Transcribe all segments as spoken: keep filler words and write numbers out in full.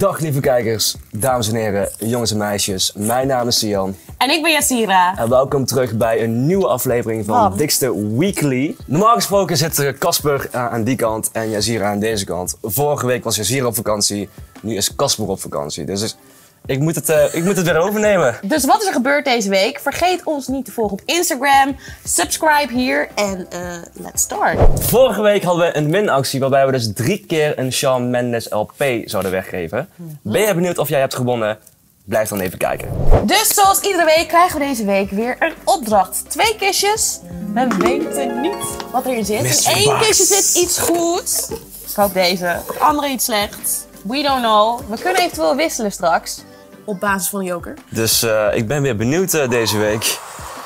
Dag lieve kijkers, dames en heren, jongens en meisjes. Mijn naam is Sian. En ik ben Yassira. En welkom terug bij een nieuwe aflevering van Wat? Dikste Weekly. Normaal gesproken zit Casper aan die kant en Yassira aan deze kant. Vorige week was Yassira op vakantie, nu is Casper op vakantie. Dus ik moet het, uh, ik moet het weer overnemen. Dus wat is er gebeurd deze week? Vergeet ons niet te volgen op Instagram. Subscribe hier en uh, let's start. Vorige week hadden we een winactie waarbij we dus drie keer een Shawn Mendes L P zouden weggeven. Ben je benieuwd of jij hebt gewonnen? Blijf dan even kijken. Dus zoals iedere week krijgen we deze week weer een opdracht. Twee kistjes. We weten niet wat erin zit. Mystery In één box. kistje zit iets goeds. Ik hoop deze. Het andere iets slechts. We don't know. We kunnen eventueel wisselen straks. Op basis van de joker. Dus uh, ik ben weer benieuwd uh, deze week.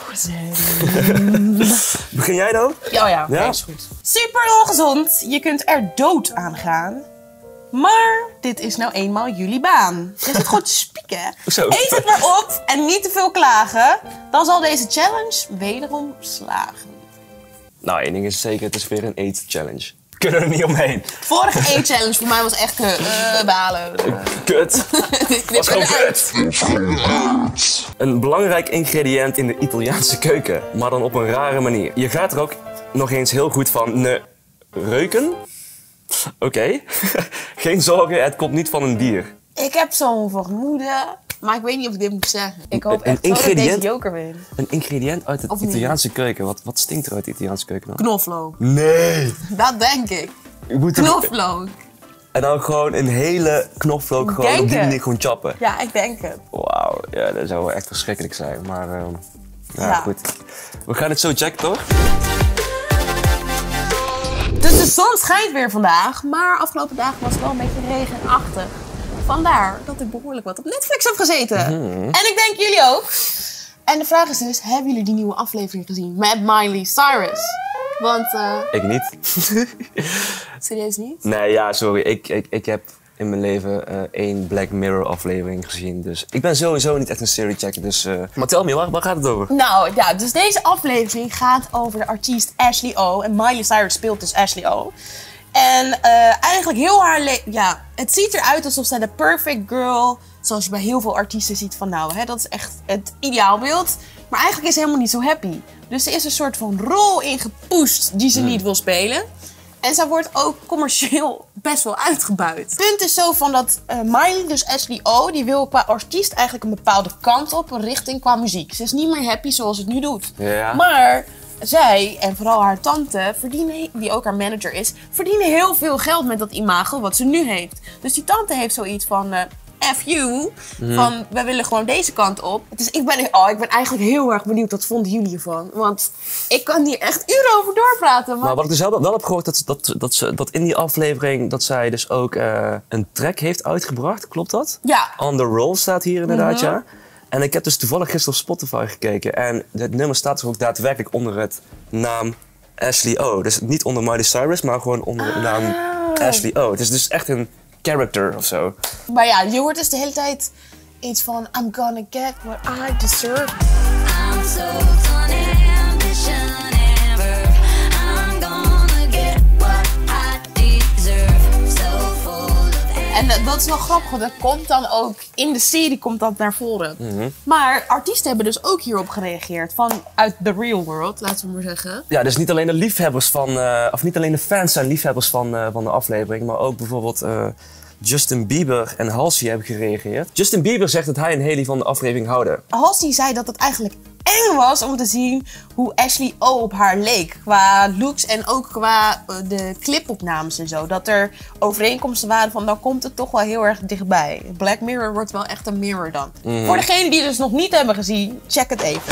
Begin jij dan? Ja, ja, Ja? nee, is goed. Super ongezond. Je kunt er dood aan gaan. Maar dit is nou eenmaal jullie baan. Je zit gewoon te spieken. Zo. Eet het maar op en niet te veel klagen. Dan zal deze challenge wederom slagen. Nou, één ding is zeker, het is weer een eat challenge. Kunnen we er niet omheen. Vorige eet-challenge voor mij was echt kut. Uh, balen. Kut. Knip Was gewoon eruit. kut. Een belangrijk ingrediënt in de Italiaanse keuken, maar dan op een rare manier. Je gaat er ook nog eens heel goed van ne reuken. Oké. Okay. Geen zorgen, het komt niet van een dier. Ik heb zo'n vermoeden, maar ik weet niet of ik dit moet zeggen. Ik hoop Een echt wel dat ik ingrediënt? deze joker win. Een ingrediënt uit de Of niet? Italiaanse keuken. Wat, wat stinkt er uit de Italiaanse keuken dan? Knoflook. Nee. Dat denk ik. Je moet er- Knoflook. En dan gewoon een hele knoflook gewoon Denk op die het. manier gewoon chappen. Ja, ik denk het. Wauw, ja, dat zou wel echt verschrikkelijk zijn. Maar ehm, ja, Ja. goed. We gaan het zo checken, toch? Dus de zon schijnt weer vandaag, maar afgelopen dagen was het wel een beetje regenachtig. Vandaar dat ik behoorlijk wat op Netflix heb gezeten. En ik denk jullie ook. En de vraag is dus, hebben jullie die nieuwe aflevering gezien met Miley Cyrus? Want, eh Ik niet. serieus niet? Nee, ja, sorry. Ik, ik, ik heb in mijn leven eh, één Black Mirror aflevering gezien. Dus ik ben sowieso niet echt een serie checker. Dus, eh, maar tel me, waar, waar gaat het over? Nou ja, dus deze aflevering gaat over de artiest Ashley O. En Miley Cyrus speelt dus Ashley O. En eh, eigenlijk heel haar leven, ja, het ziet eruit alsof zij de perfect girl, zoals je bij heel veel artiesten ziet van nou, hè, dat is echt het ideaalbeeld. Maar eigenlijk is ze helemaal niet zo happy. Dus er is een soort van rol in gepusht die ze niet wil spelen. En zij wordt ook commercieel best wel uitgebuit. Het punt is zo van dat uh, Miley, dus Ashley O, die wil qua artiest eigenlijk een bepaalde kant op, een richting qua muziek. Ze is niet meer happy zoals het nu doet. Ja. Maar zij, en vooral haar tante, verdienen, die ook haar manager is, verdienen heel veel geld met dat imago wat ze nu heeft. Dus die tante heeft zoiets van, uh, F you, van wij willen gewoon deze kant op. Dus ik ben, oh, ik ben eigenlijk heel erg benieuwd, wat vonden jullie hiervan? Want ik kan hier echt uren over doorpraten. Maar... Maar wat ik dus wel, wel heb gehoord, dat, dat, dat, ze, dat in die aflevering dat zij dus ook eh, een track heeft uitgebracht. Klopt dat? Ja. On the Roll staat hier inderdaad, Mhm. ja. En ik heb dus toevallig gisteren op Spotify gekeken. En het nummer staat dus ook daadwerkelijk onder het naam Ashley O. Dus niet onder Miley Cyrus, maar gewoon onder de naam Ashley O. Het is dus echt een character of zo. Maar ja, je hoort dus de hele tijd iets van I'm gonna get what I deserve. I'm so done ambition ever. I'm gonna get what I deserve. So full of En uh, dat is wel grappig, want dat komt dan ook in de serie komt dat naar voren. Maar artiesten hebben dus ook hierop gereageerd vanuit the real world, laten we maar zeggen. Ja, dus niet alleen de liefhebbers van, eh, of niet alleen de fans zijn liefhebbers van, eh, van de aflevering, maar ook bijvoorbeeld eh, Justin Bieber en Halsey hebben gereageerd. Justin Bieber zegt dat hij en Hailey van de aflevering houden. Halsey zei dat het eigenlijk eng was om te zien hoe Ashley O op haar leek. Qua looks en ook qua uh, de clipopnames en zo. Dat er overeenkomsten waren van dan komt het toch wel heel erg dichtbij. Black Mirror wordt wel echt een mirror dan. Voor degenen die het dus nog niet hebben gezien, check het even.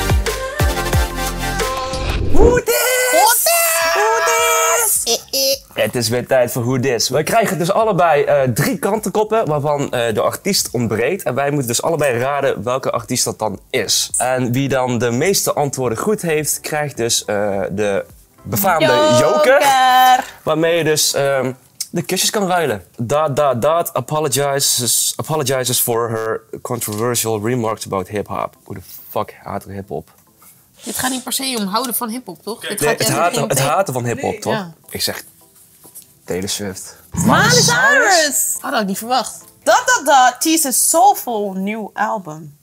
Who dis? Who dis? Who dis? Eh, eh. Het is weer tijd voor Who Dis. Wij krijgen dus allebei eh, drie krantenkoppen waarvan eh, de artiest ontbreekt. En wij moeten dus allebei raden welke artiest dat dan is. En wie dan de meeste antwoorden goed heeft, krijgt dus eh, de befaamde joker. Waarmee je dus ehm, de kusjes kan ruilen. Dot, dot, dot, apologizes, apologizes for her controversial remarks about hip-hop. Hoe de fuck haat er hip-hop? Dit gaat niet per se om houden van hiphop, toch? Dit Nee, gaat het, echt haten, om- het haten van hip-hop, Nee, toch? ja. Ik zeg Taylor Swift. Miley Cyrus! Oh, dat had ik niet verwacht. Dat, dat, dat. Tease a soulful new album.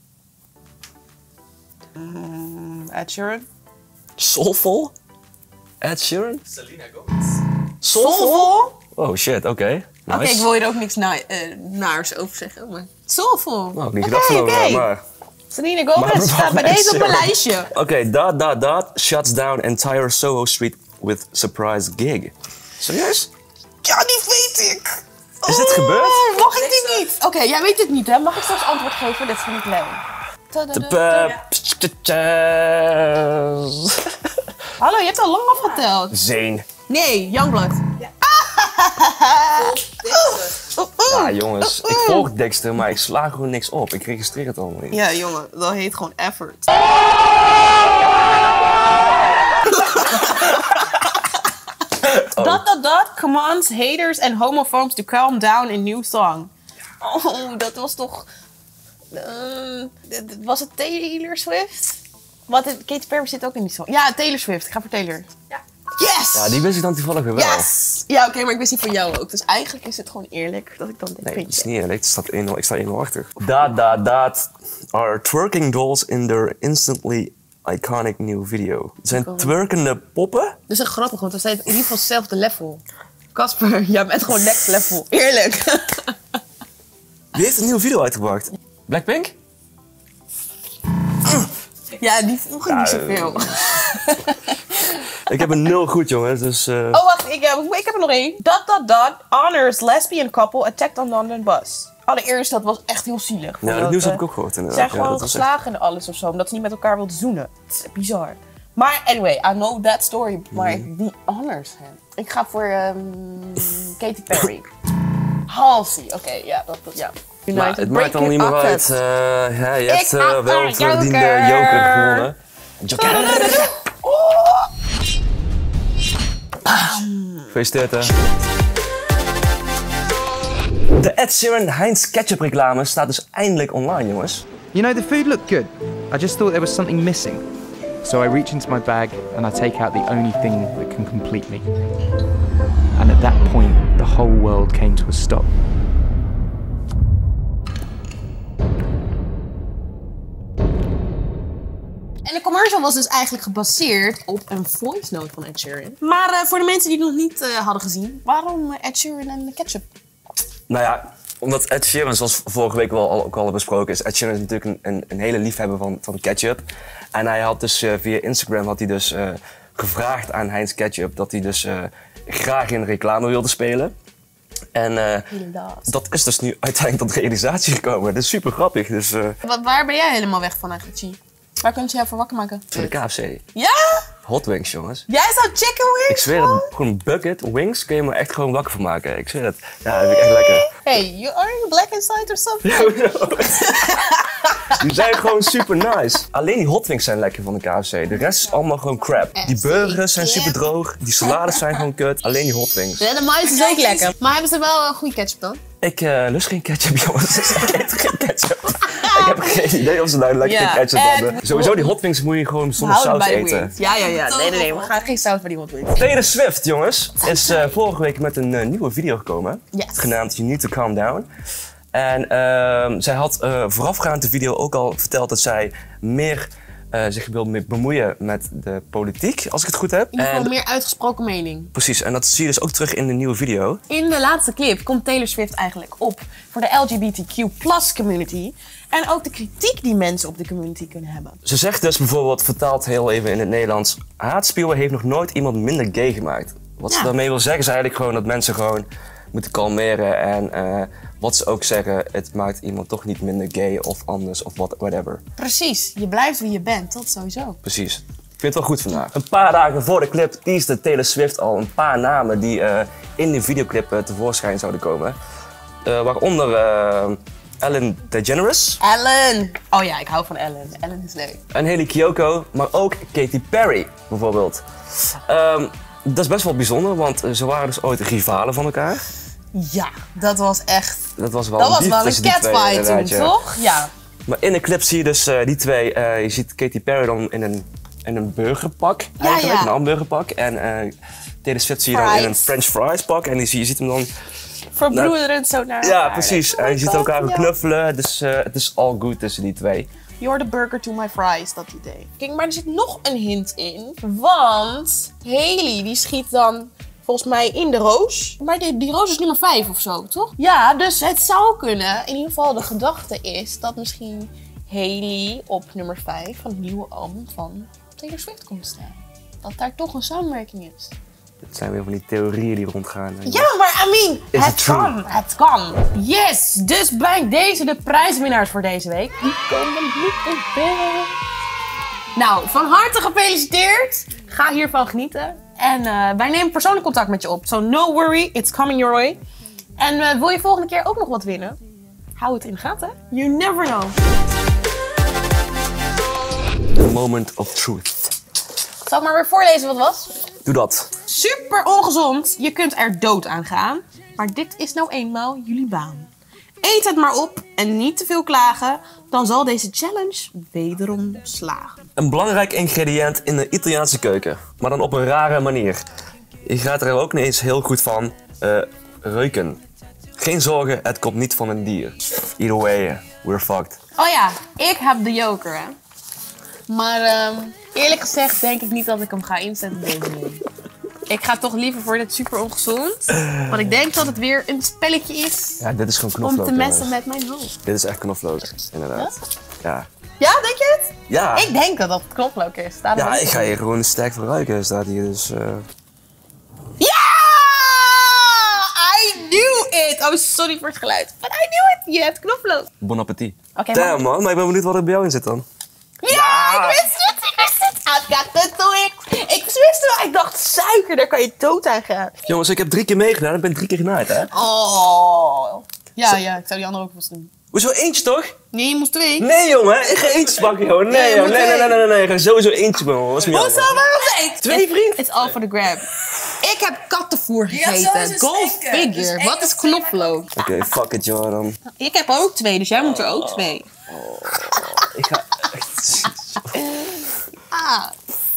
Mm, Ed Sheeran. Soulful? Ed Sheeran? Selena Gomez. Soulful? Oh shit, oké. Nice. Oké, ik wil je er ook niks na uh, naars over zeggen, maar... Soulful. Nou, ik niet Oké, gedacht van oké. over, maar... Selena Maar Gomez staat bij Ed deze op mijn Sheeran. lijstje. Oké, dot, dot, dot, shuts down entire Soho Street with surprise gig. Serieus? Ja, die weet ik. Is dit gebeurd? Oh, mag ik dit niet? Oké, jij weet het niet, hè? Mag ik straks antwoord geven? Dit vind ik leuk. Hallo, je hebt al lang afgeteld. Zane. Nee, Youngblood. Ja, jongens, ik volg Dexter, maar ik sla gewoon niks op. Ik registreer het allemaal niet. Ja, jongen, dat heet gewoon effort. Dat, dat, dat commands haters and homophobes to calm down in new song. Oh, dat was toch... Uh, d- d- was het Taylor Swift? Wat, Katy Perry zit ook in die song. Ja, Taylor Swift. Ik ga voor Taylor. Ja. Yes! Ja, die wist ik dan toevallig weer wel. Yes! Ja, oké, maar ik wist die voor jou ook. Dus eigenlijk is het gewoon eerlijk dat ik dan dit Nee, vind. het is niet eerlijk. Het staat één nul, ik sta één nul achter. Dot, dot, dot are twerking dolls in their instantly iconic new video. Het zijn twerkende poppen? Dat is echt grappig, want we zijn in ieder geval hetzelfde level. Casper, jij bent gewoon next level. Eerlijk. Wie heeft een nieuwe video uitgebracht? Blackpink? Ja, die vroeg ik niet Ja, zoveel. Ik heb een nul goed, jongens, dus... eh, Oh, wacht, ik heb, ik heb er nog één. Dot, dot, dot, honors lesbian couple attacked on London bus. Allereerst, dat was echt heel zielig. Ja, dat nieuws heb ik ook gehoord, Ze inderdaad. zijn Ja, gewoon dat was echt- geslagen en alles of zo, omdat ze niet met elkaar wilden zoenen. Het is bizar. Maar anyway, I know that story, maar Mhm. die honors hem. Ik ga voor ehm, Katy Perry. Halsey, oké, ja, dat, dat, ja. Maar United het maakt dan niet meer uit. eh, ja, je hebt Ik eh, had wel een een verdiende joker. joker gewonnen. Joker! Gefeliciteerd, hè. De Ed Sheeran Heinz ketchup reclame staat dus eindelijk online, jongens. You know, the food looked good. I just thought there was something missing. So I reach into my bag and I take out the only thing that can complete me. And at that point, the whole world came to a stop. En de commercial was dus eigenlijk gebaseerd op een voice note van Ed Sheeran. Maar uh, voor de mensen die het nog niet uh, hadden gezien, waarom Ed Sheeran en ketchup? Nou ja, omdat Ed Sheeran, zoals vorige week wel, al- ook al hebben besproken, is Ed Sheeran is natuurlijk een, een, een hele liefhebber van, van ketchup. En hij had dus uh, via Instagram had hij dus, uh, gevraagd aan Heinz Ketchup dat hij dus uh, graag in reclame wilde spelen. En uh, Inderdaad. dat is dus nu uiteindelijk tot realisatie gekomen. Dat is super grappig. Dus uh, Wa- waar ben jij helemaal weg van eigenlijk, G? Waar kunt je jou voor wakker maken? voor de K F C. Ja? Hot wings, jongens. Jij zou chicken wings? Ik zweer het, gewoon een bucket wings kun je me echt gewoon wakker van maken. Ik zweer het. Ja, dat vind ik echt lekker. Hey, you, are you black inside or something? Die zijn gewoon super nice. Alleen die hot wings zijn lekker van de K F C. De rest is allemaal gewoon crap. Die burgers zijn super droog. Die salades zijn gewoon kut. Alleen die hot wings. Ja, de mais is ook lekker. Maar hebben ze wel een goede ketchup dan? Ik uh, lust geen ketchup, jongens. Ik eet geen ketchup. Ik heb geen idee of ze nou lekker Ja, geen ketchup en- hebben. Sowieso die hot wings moet je gewoon zonder Houden saus bij de eten. wings. Ja, ja, ja. Nee, nee, nee. We gaan geen saus bij die hot wings. Taylor Swift, jongens, is uh, vorige week met een uh, nieuwe video gekomen. Yes. Genaamd You Need to Calm Down. En uh, zij had uh, voorafgaand de video ook al verteld dat zij meer uh, zich wil me- bemoeien met de politiek, als ik het goed heb. In ieder geval En- meer uitgesproken mening. Precies, en dat zie je dus ook terug in de nieuwe video. In de laatste clip komt Taylor Swift eigenlijk op voor de L G B T Q plus community. En ook de kritiek die mensen op de community kunnen hebben. Ze zegt dus bijvoorbeeld, vertaald heel even in het Nederlands, haatspeeuwen heeft nog nooit iemand minder gay gemaakt. Wat ze Ja. daarmee wil zeggen is eigenlijk gewoon dat mensen gewoon moeten kalmeren. En uh, wat ze ook zeggen, het maakt iemand toch niet minder gay of anders of what, whatever. Precies, je blijft wie je bent, dat sowieso. Precies. Ik vind het wel goed vandaag. Een paar dagen voor de clip teasde Taylor Swift al een paar namen die uh, in de videoclip uh, tevoorschijn zouden komen. Uh, waaronder uh, Ellen DeGeneres Ellen! Oh ja, ik hou van Ellen. Ellen is leuk. en Hailey Kiyoko, maar ook Katy Perry bijvoorbeeld. Um, dat is best wel bijzonder, want uh, ze waren dus ooit rivalen van elkaar. Ja, dat was echt... Dat was wel Dat een was beef wel een tussen die twee, catfight toen, inderdaad, ja. toch? Ja. Maar in de clip zie je dus uh, die twee, uh, je ziet Katy Perry dan in een, in een burgerpak, Ja, eigenlijk, ja. een hamburgerpak. En uh, Taylor Swift zie je dan in een Fries. French fries pak. En die zie, je ziet hem dan... Verbroederend zo naar Ja, elkaar. precies. En je ziet God, elkaar ja. knuffelen. Dus uh, het is all good tussen die twee. You're the burger to my fries, dat idee. Kijk, maar er zit nog een hint in. Want Hailey die schiet dan volgens mij in de roos. Maar die, die roos is nummer vijf of zo, toch? Ja, dus het zou kunnen. In ieder geval de gedachte is dat misschien Hailey op nummer vijf van het nieuwe album van Taylor Swift komt staan. Dat daar toch een samenwerking is. Het zijn weer van die theorieën die rondgaan. Ja, maar I mean, Is het it true? kan, het kan. Yes, dus bij deze de prijswinnaars voor deze week. Die komen niet binnen. Nou, van harte gefeliciteerd. Ga hiervan genieten. En eh, wij nemen persoonlijk contact met je op. So no worry, it's coming your way. En eh, wil je volgende keer ook nog wat winnen? Hou het in de gaten. You never know. The moment of truth. Zal ik maar weer voorlezen wat was? Doe dat. Super ongezond. Je kunt er dood aan gaan. Maar dit is nou eenmaal jullie baan. Eet het maar op en niet te veel klagen. Dan zal deze challenge wederom slagen. Een belangrijk ingrediënt in de Italiaanse keuken. Maar dan op een rare manier. Je gaat er ook niet eens heel goed van uh, ruiken. Geen zorgen, het komt niet van een dier. Either way, we're fucked. Oh ja, ik heb de joker, hè. Maar ehm, eerlijk gezegd denk ik niet dat ik hem ga inzetten deze week. Ik ga toch liever voor dit super ongezond. Want ik denk dat het weer een spelletje is Ja, dit is gewoon om knoflook. te messen jongens. met mijn hoofd. Dit is echt knoflook, inderdaad. Ja. Ja, denk je het? Ja. Ik denk dat dat knoflook is. Daarom Ja, denk ik ga hier gewoon sterk van ruiken, staat hier dus... Uh... Ja! I knew it! Oh, sorry voor het geluid. But I knew it! Je hebt knoflook. Bon appetit. Oké, Damn man, maar ik ben benieuwd wat er bij jou in zit dan. Ja, ik wist het! Ik wist het! I've got the twig! Ik wist het wel! Ik dacht suiker, daar kan je dood aan gaan. Jongens, ik heb drie keer meegedaan, ik ben drie keer genaaid, hè? Oh. Ja, ja, ik zou die andere ook wel eens doen. Hoezo eentje toch? Nee, je moest twee. Nee jongen, ik ga eentje pakken joh. Nee Nee, je joh, moet nee, nee, twee. nee, nee, nee, ik ga sowieso eentje doen. Wat is met jou? Hoezo, waarom twee? Twee, vriend? It's all for the grab. Ik heb kattenvoer had gegeten. sowieso Go stinken. figure. Dus Wat één is of twee knoflook? Oké, fuck it joh dan. Ik heb er ook twee, dus jij moet er ook twee. Ik ga echt... Ah.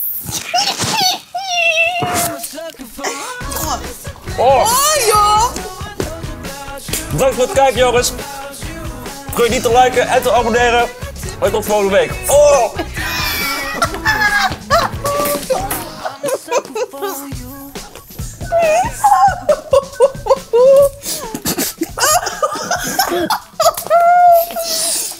Oh, Oh joh! bedankt voor het kijken jongens. Vergeet niet te liken en te abonneren. En tot volgende week. Oh!